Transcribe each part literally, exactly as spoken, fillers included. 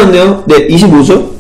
나왔네요. 네, 이십오죠?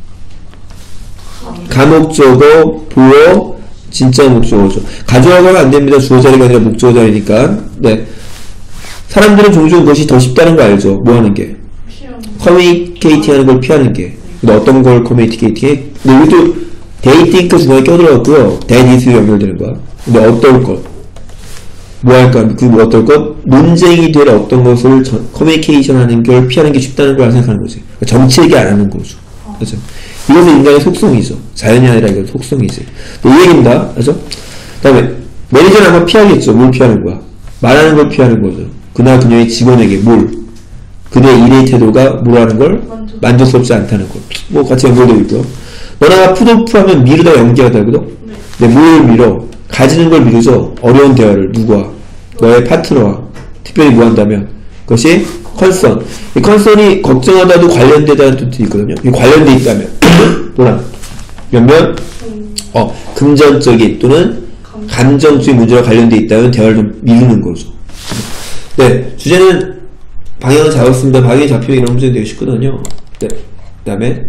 가목적어, 보어, 진짜 목적어죠. 가져가면 안 됩니다. 주어 자리가 아니라 목적어 자리니까. 네. 사람들은 종종 그것이 더 쉽다는 거 알죠? 뭐 하는 게? 커뮤니케이팅 하는 걸 피하는 게. 근데 어떤 걸 커뮤니케이팅 해? 근데 이것도 데이팅크 중간에 껴들어갔고요. 대디스로 연결되는 거야. 근데 어떨 것? 뭐 할까? 그 뭐 어떨 것? 논쟁이 될 어떤 것을 저, 커뮤니케이션 하는 걸 피하는 게 쉽다는 걸 생각하는 거지. 그러니까 정치 얘기 안 하는 거죠. 그죠? 이것은 인간의 속성이죠. 자연이 아니라 이건 속성이지. 이 얘기입니다. 그죠? 그 다음에, 매니저는 아마 피하겠죠. 뭘 피하는 거야? 말하는 걸 피하는 거죠. 그나 그녀의 직원에게 뭘? 그대의 일의 태도가 뭐라는 걸? 만족. 만족스럽지 않다는 걸. 뭐 같이 연결되고 있고요. 너나 푸드오프 하면 미루다 연기하다거든? 네. 네, 뭘 미뤄? 가지는 걸 미루죠. 어려운 대화를. 누구와? 너의 파트너와. 특별히 뭐 한다면? 그것이 컨선. 이 컨선이 걱정하다도 관련되다는 뜻이 있거든요. 이 관련돼 있다면. 뭐라? 몇몇? 어, 금전적인 또는 감정적인 문제와 관련돼 있다면 대화를 좀 미루는 거죠. 네, 주제는 방향을 잡았습니다. 방향이 잡히면 이런 문제는 되게 쉽거든요. 네, 그 다음에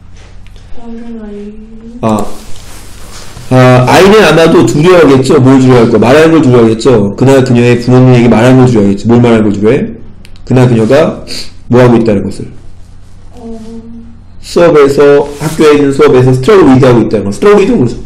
아, 아, 아이는 아마도 두려워하겠죠. 뭘 두려워할까? 말하는 걸 두려워하겠죠. 그나 그녀의 부모님에게 말하는 걸 두려워하겠죠. 뭘 말하는 걸 두려워해? 그나 그녀가 뭐 하고 있다는 것을. 수업에서, 학교에 있는 수업에서 스트러글 위드 하고 있다는 거. 스트러글 위드 뭐죠?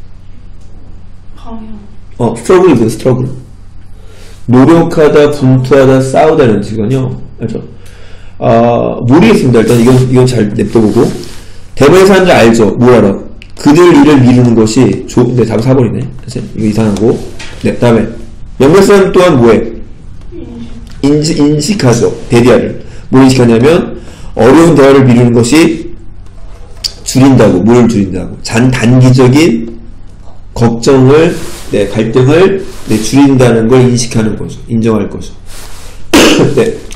어, 스트러글 위드, 스트러글. 노력하다, 분투하다, 싸우다는 뜻이거든요. 알죠? 아, 모르겠습니다. 일단 이건, 이건 잘 냅둬보고. 대부분의 사람들 알죠? 뭘 알아? 그들 일을 미루는 것이, 조, 네, 답은 사 번이네. 그치? 이거 이상하고. 네, 다음에. 몇몇 사람 또한 뭐해? 인지, 인식하죠. 대디아를. 뭘 인식하냐면, 어려운 대화를 미루는 것이 줄인다고. 뭘 줄인다고. 잔, 단기적인 걱정을, 네, 갈등을, 네, 줄인다는 걸 인식하는 거죠. 인정할 거죠. 네.